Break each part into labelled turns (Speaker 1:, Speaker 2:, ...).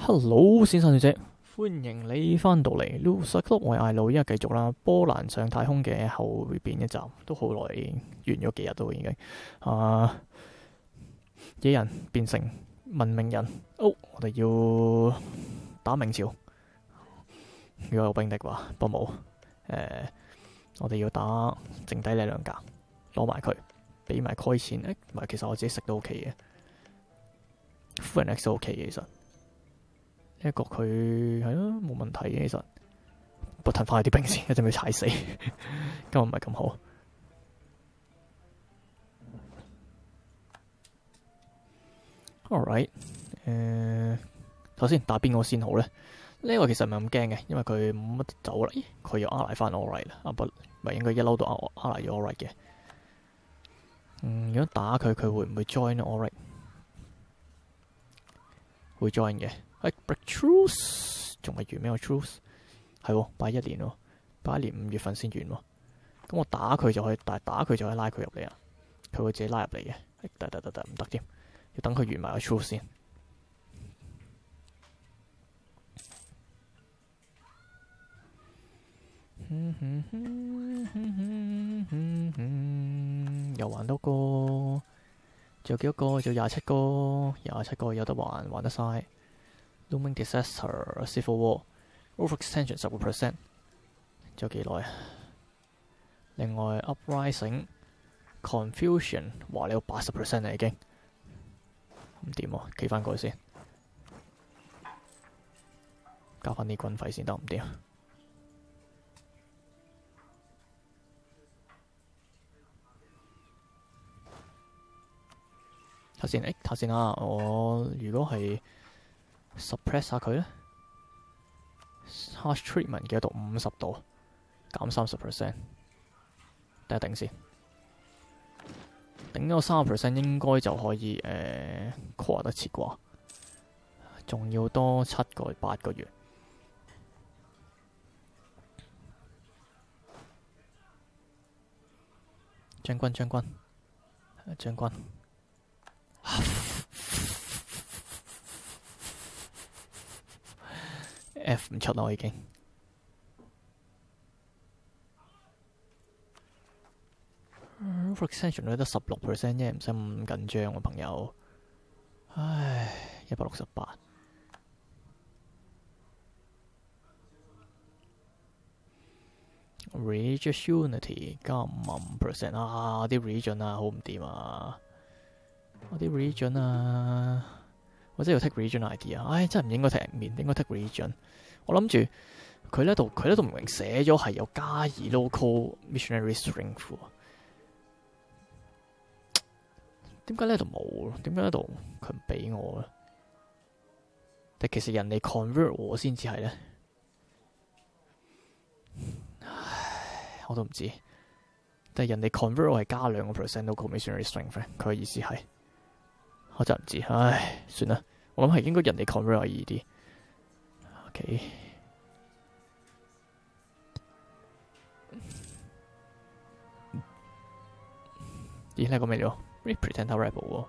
Speaker 1: Hello，先生小姐，歡迎你翻到嚟 Loser Club，我係艾路，依家繼續啦。波蘭上太空嘅後邊一集都好耐，完咗幾日都已經。野人變成文明人，我哋要打明朝。如果有兵的話，不過冇。我哋要打剩低呢兩格，攞埋佢，俾埋開錢。唔係，其實我自己食都 OK 嘅，夫人 X 都 OK 嘅，其實。一個佢係咯，冇問題嘅其實，不過褪翻去啲兵先，一陣俾踩死，今日唔係咁好。Alright，首先打邊個先好咧？呢個其實唔係咁驚嘅，因為佢冇乜走啦。咦，佢又拉翻 Alright 啦，不咪應該一撈到拉咗 Alright 嘅。如果打佢，佢會唔會 join Alright？會 join 嘅。break truce 仲未完咩？個 truce 係喎，擺一年喎，擺一年5月份先完喎。咁我打佢就可以，但係打佢就可以拉佢入嚟啊。佢會自己拉入嚟嘅。得唔得添？要等佢完埋個 truce 先。又還多個，仲有幾多個？仲有27個，27個有得還，還得晒。Looming Disaster、Civil War、Overextension 10%，仲有幾耐啊？另外 Uprising、Confusion， 話你有80%啦已經，唔掂喎，企翻過去先，交翻啲軍費先得，唔掂。睇先啦，我如果係suppress 下佢咧 ，harsh treatment 幾多度？50度，減30%，等一頂先，頂咗30%應該就可以跨得切啩，仲要多8個月。將軍。F 唔出啦，我已經。Extension 都得16% 啫，唔使咁緊張喎，朋友。唉，168。Religious Unity 加5%啊！啲 region 啊，好唔掂啊！我啲 region 啊，我真係要 take region idea 啊！唉，真係唔應該 take 面，應該 take region。我諗住佢呢度唔明寫咗係有加以 local missionary strength。點解呢度冇？點解呢度佢唔俾我咧？但其實人哋 convert 我先至係咧。唉，我都唔知。但係人哋 convert 我係加2% local missionary strength，佢嘅意思係。我真係唔知，唉，算啦。我諗係應該人哋 convert 我易啲。OK。咦？呢個咩料 ？Pretend rebel 喎。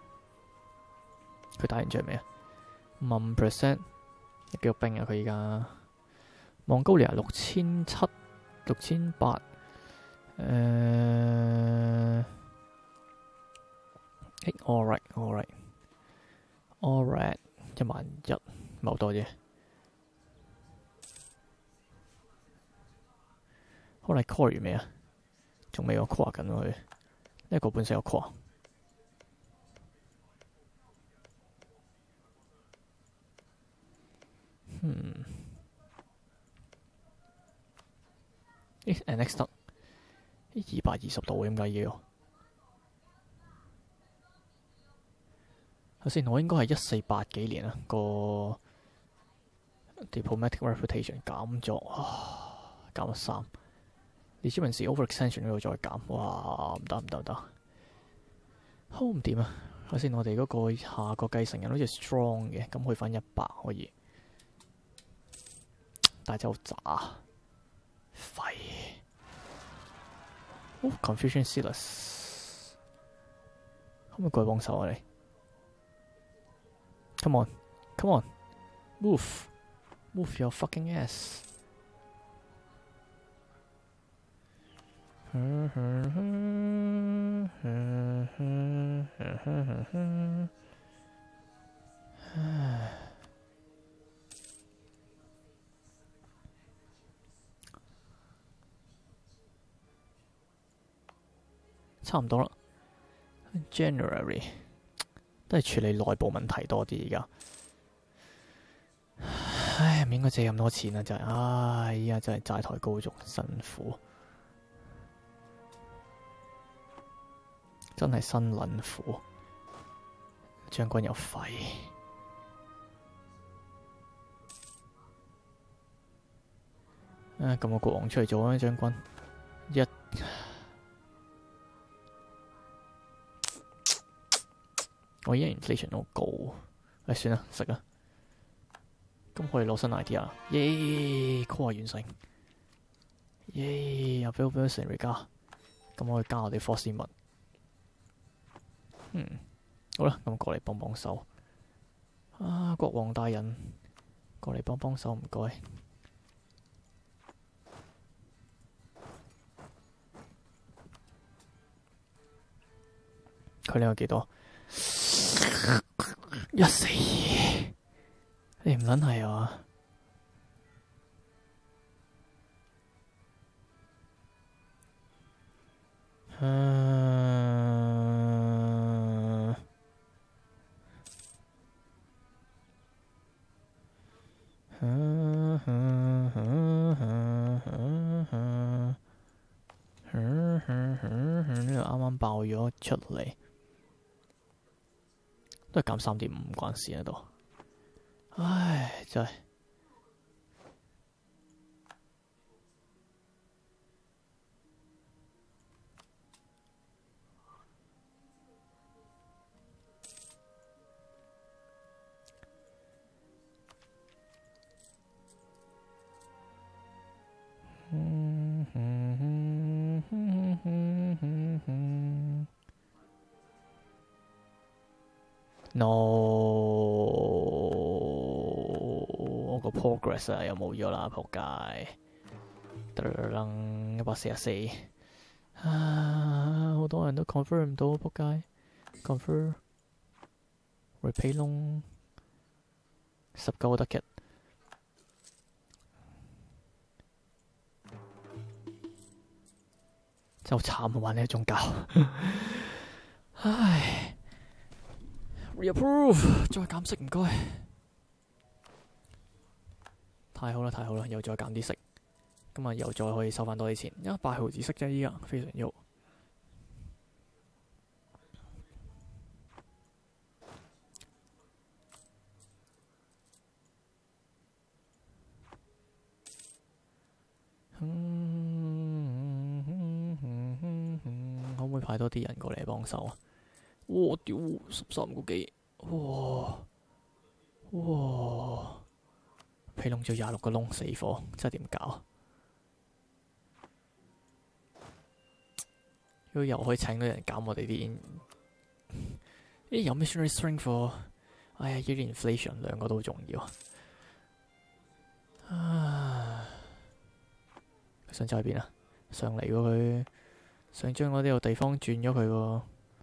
Speaker 1: 佢打完仗未啊？5%，幾多兵啊？佢而家蒙高利亞6700、6800。Alright， 11000，唔係好多啫。好，你 call 完未啊？仲未有 call 緊佢，呢個本身有 call。NX 得220度，點解要？首先，我應該係1480幾年啊，個 diplomatic reputation 減咗3。legitimacy overextension 嗰度再減，哇，唔得，好唔掂啊！首先，我哋嗰個下個繼承人好似 strong 嘅，咁去翻100可以，但係真係好渣，廢。Confucian Silas， 可唔可以過去幫手啊你？Come on， Move your fucking ass！ 差唔多啦 ，January 都係處理內部問題多啲而家。唉，唔應該借咁多錢啊！真係，唉，依家真係債台高築，辛苦，真係辛撚苦。將軍又廢，咁我國王出嚟做啊！將軍我依家 inflation 好高，算啦，食啦。咁可以攞新 idea， 耶 call 完成，耶又俾我成嚟加，咁我可以加我哋 force 物。好啦，咁過嚟幫幫手。國王大人，過嚟幫幫手，唔該。佢呢個幾多？142，你唔撚係啊？呢個啱啱爆咗出嚟。都係減3.5唔關事喺度，唉，真係。No， 我個 progress 啊又冇咗啦，仆街！144，好多人都 confirm 唔到，仆街 confirm repay 窿19得嘅，真係好慘啊！玩呢一種教，唉。Reapprove， 再減息唔該，太好啦太好啦，又再減啲息，今日又再可以收翻多啲錢，因為8毫子息啫，依家非常喐。可唔可以派多啲人過嚟幫手啊？哇！屌，13個幾，哇！皮窿咗26個窿，死火，真係點搞？如果又可以請到人減我哋啲，有 missionary strength for， 哎呀，呢啲 inflation 兩個都好重要。佢想走去邊啊？上嚟喎佢，想將我呢個地方轉咗佢喎。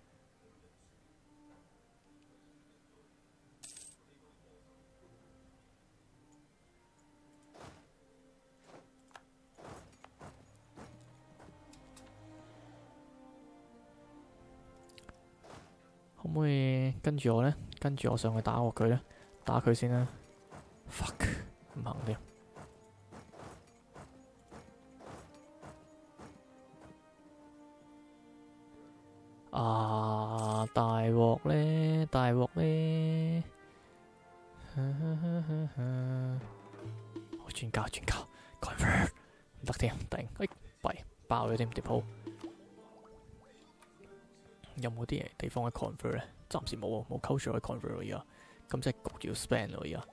Speaker 1: 可唔可以跟住我呢？跟住我上去打過佢呢？打佢先啦。Fuck， 唔行添。大鑊呢！大鑊呢！我轉交 convert 唔得添，頂！弊爆咗添碟鋪。有冇啲地方嘅 convert 咧？暫時冇啊，冇 culture 嘅 convert 而家，咁即係焗住要 spend 咯而家，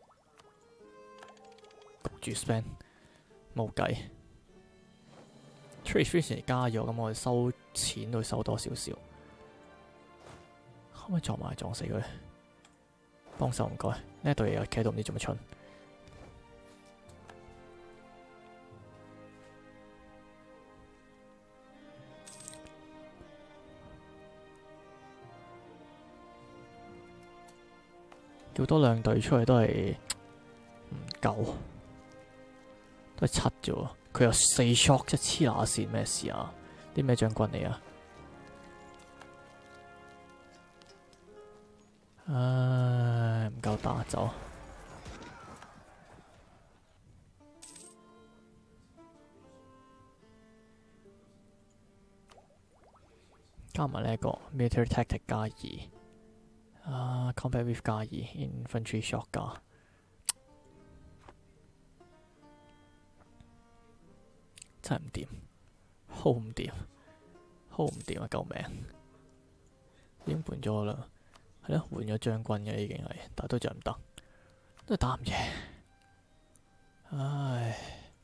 Speaker 1: 焗住 spend 冇計。trade efficiency 加咗，咁我哋收錢都收多少少。可唔可以撞埋撞死佢？幫手唔該。 呢一隊嘢企喺度唔知做乜蠢。叫多兩隊出去都係唔夠，都係7啫喎。佢有4 shock， 即係黐乸線咩事啊？啲咩將軍嚟啊？唉，唔夠打走。加埋呢一個 military tactic 加2。Combat with 加2 infantry shock 加，真係唔掂 ，hold 唔掂 ，hold 唔掂啊！救命！已經換咗啦，係咯，換咗將軍嘅已經係，但係都仲唔得，都係打唔贏。唉，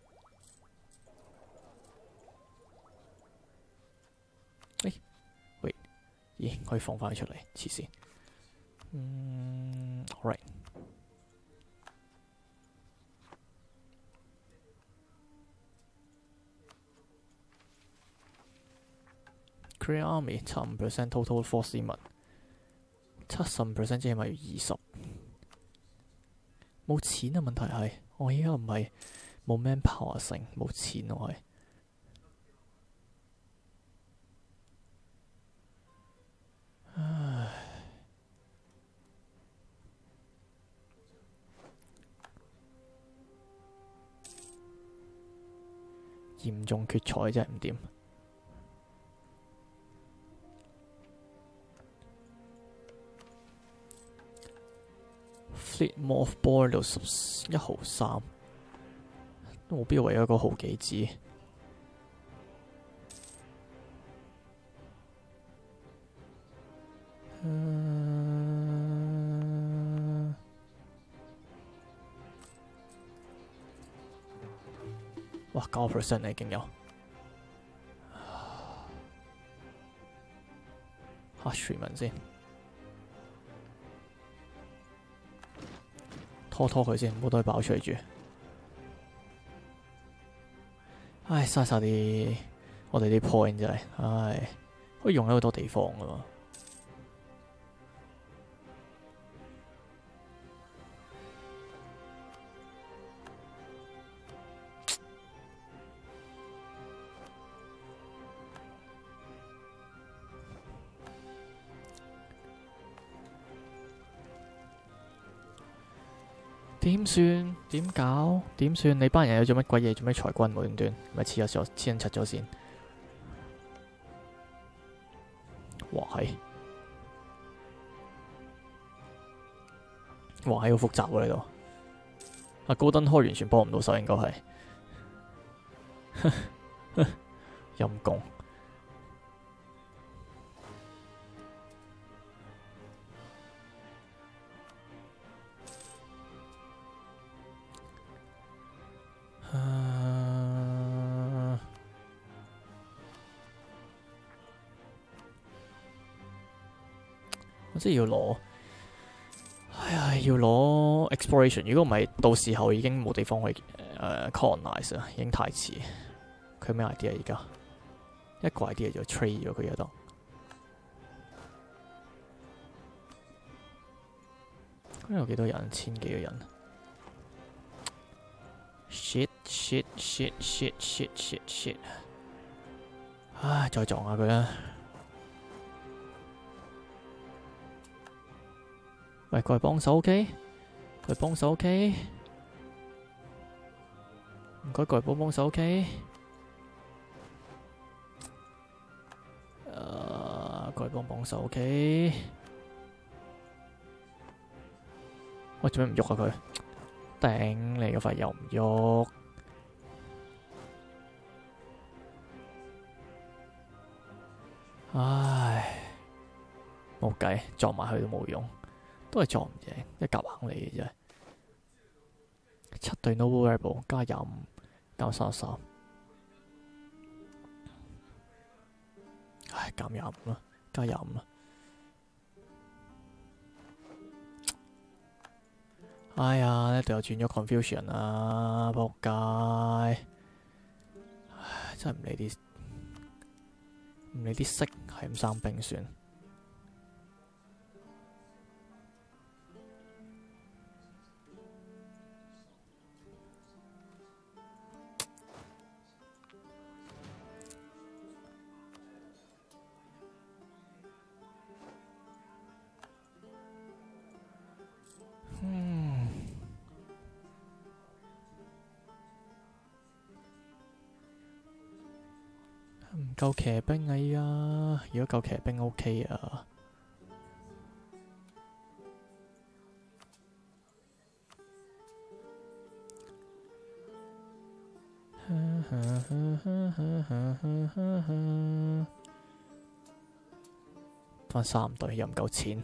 Speaker 1: 喂，咦，可以放翻佢出嚟，黐線。Alright。Create Army 75% total force limit，75% 即係咪要20？冇錢啊！問題係我依家唔係冇 manpower 成，冇錢我係。唉。嚴重缺彩真係唔掂。Fleet Mothball 到11毫3，都冇必要為咗個毫幾子。哇，9% 已經有。Harshman 先，拖佢先，唔好等佢爆出嚟住。唉，嘥晒啲我哋啲 point 真係，唉，可以用喺好多地方噶嘛。點算？點搞？點算？你班人有做乜鬼嘢？做咩裁軍無端端？咪黐咗黐柒咗先？哇係，哇係好複雜喎呢度。阿高登開完全幫唔到手，應該係陰公。即係要攞，哎呀，要攞 exploration。如果唔係，到時候已經冇地方去colonize 啦，已經太遲。佢咩 idea 而家？一個 idea 就 trade 咗佢喺度。咁有幾多人？1000幾個人。shit。唉，再撞下佢啦。喂，過嚟幫手 OK？ 過嚟幫手 OK？ 唔該，過嚟幫手 OK？ 過嚟幫手 OK？ 喂，做咩唔喐啊佢？頂你個肺又唔喐！唉，冇計，撞埋去都冇用。都係撞唔贏，一夾硬嚟嘅啫。7隊 Noble Rebel 加25，減33。唉，減25啦，加25啦。 哎呀，呢度又轉咗 confusion 啊！仆街，真係唔理啲色係咁生冰算。唔夠騎兵啊！依家如果夠騎兵 OK 啊。翻3隊又唔夠錢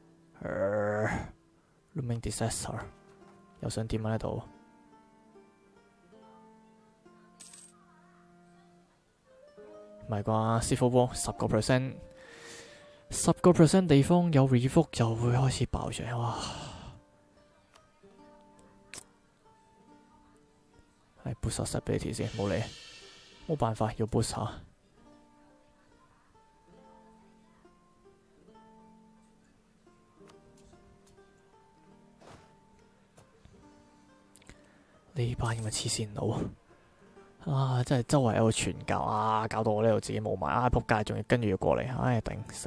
Speaker 1: ，Looming Disaster 又想點啊？呢度唔係啩？Civil War 10% 地方有 revoke 就會開始爆出嚟，哇！係 boost 下 stability 先，冇理，冇辦法要 boost 下。呢班咁嘅黐線佬啊！真係周圍喺度傳教啊，搞到我呢度自己冇埋啊！仆街，仲要跟住要過嚟，唉頂死！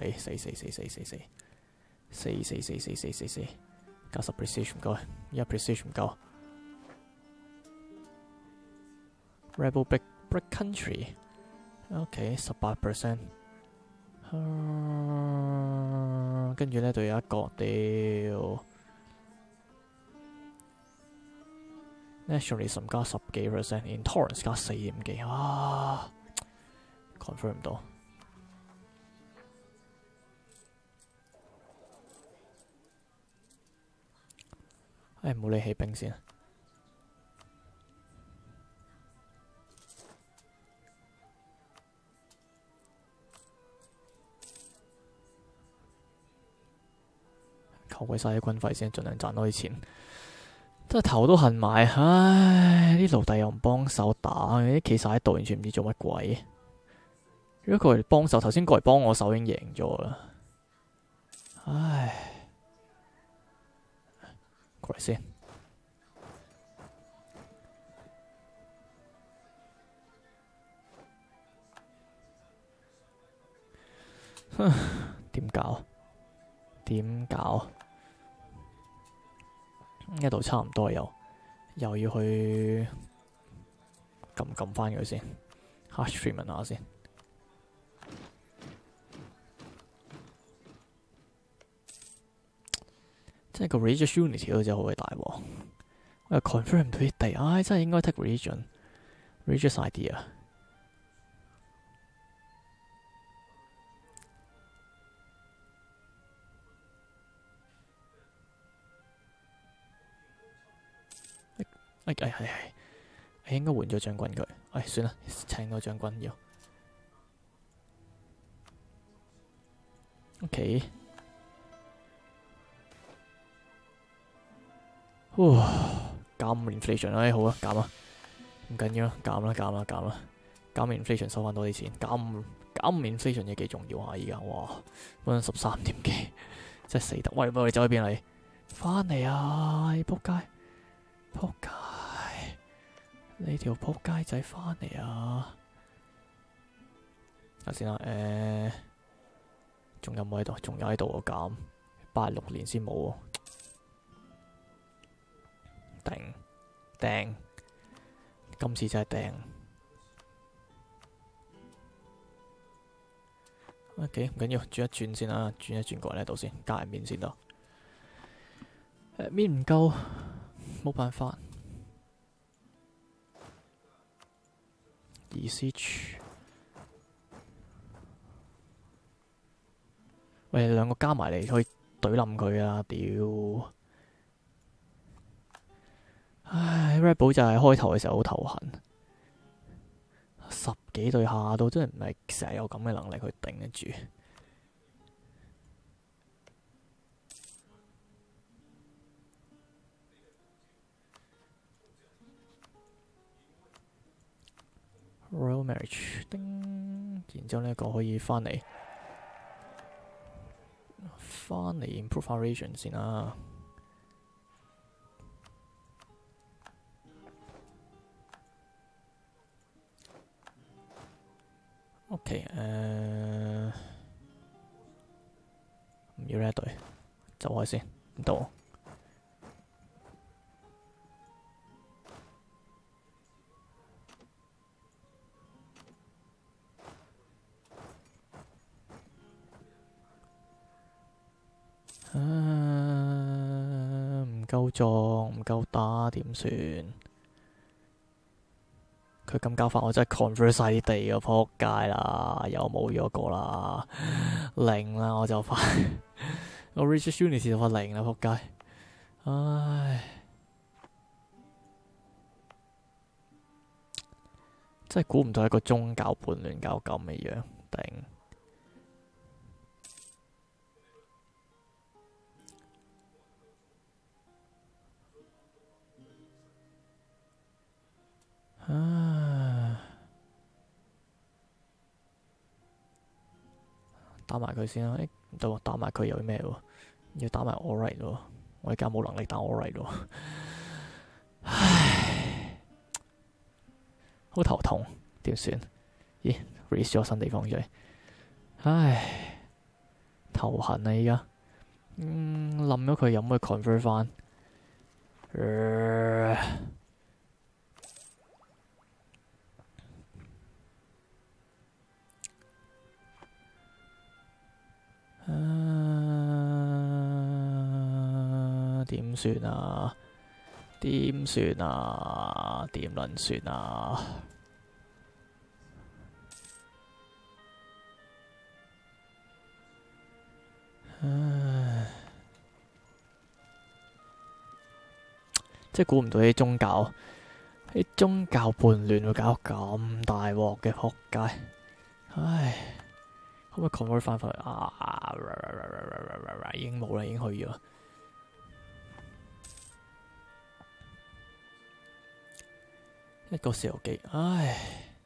Speaker 1: 加10 prestige 唔該，1 prestige 唔夠。Rebel Break Country，OK 18%，跟住呢度有一個屌。Nationalism 加10幾%，Intolerance 加4點幾啊 ，confirm 唔到。唉，冇理起兵先。扣鬼晒啲軍費先，盡量賺多啲錢。真係頭都痕埋，唉！啲奴隸又唔幫手打，啲企晒喺度，完全唔知做乜鬼。如果佢嚟幫手，頭先過嚟幫我手已經贏咗啦。唉，過嚟先。點搞？點搞？呢度差唔多又要去撳翻佢先 ，hash treatment 下先。真係個 religious unity 都真係好鬼大鑊。我又 confirm 唔到啲地，唉，真係應該 take religious idea。係應該換咗將軍佢。唉，算啦，請個將軍要。OK。減 inflation 唉，好啊，減啊，唔緊要啦，減啦。減 inflation 收翻多啲錢，減 inflation 嘢幾重要啊！而家哇，本身13點幾，真係死得。喂，你走去邊嚟？翻嚟啊！你仆街！仆街！你條仆街仔翻嚟啊！睇先啦，仲有冇喺度？仲有喺度喎，減86年先冇喎。掟，今次真係掟。OK，唔緊要，轉一轉先啦，轉一轉過嚟呢度先，加入面先得。面唔夠，冇辦法。2CH，喂，兩個加埋嚟可以懟冧佢啊！屌！唉 ，Rebel 就係開頭嘅時候好頭痕，10幾隊下到真係唔係成日有咁嘅能力去頂得住。 Royal Marriage， 叮，然之後呢一個可以翻嚟 improve variation 先啦。OK， 唔要呢一隊，走開先，唔到。唔夠撞，唔夠打，點算？佢咁交法，我真係 convert 晒啲地啊！仆街啦，又冇咗個啦，0啦，我就快我 Research Unit 就快0啦，仆街！唉，真係估唔到一個宗教叛亂搞咁嘅樣，頂！打埋佢先啦，唔得喎，打埋佢有咩喎？要打埋 Alright 喎，我而家冇能力打 Alright 喎，唉，好頭痛，點算？咦 ，raise 咗新地方出嚟，唉，頭痕啊而家，冧咗佢有冇可以 convert 翻？點算啊？點算啊？點撚算啊？即係估唔到啲宗教叛亂會搞咁大鑊嘅，仆街！唉，可唔可以 convert 翻返去啊？已經冇啦，已經去咗。一個石油機，唉，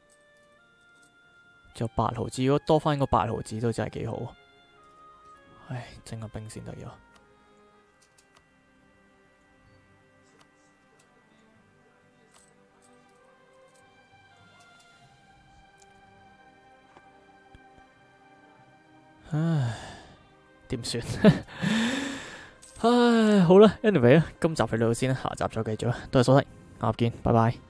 Speaker 1: 仲有8毫子，如果多翻個8毫子都真係幾好。唉，整個兵先得咗。唉，點算？唉，好啦 ，anyway 啊，今集去到先啦，下集再繼續，多謝收睇，下集見，拜拜。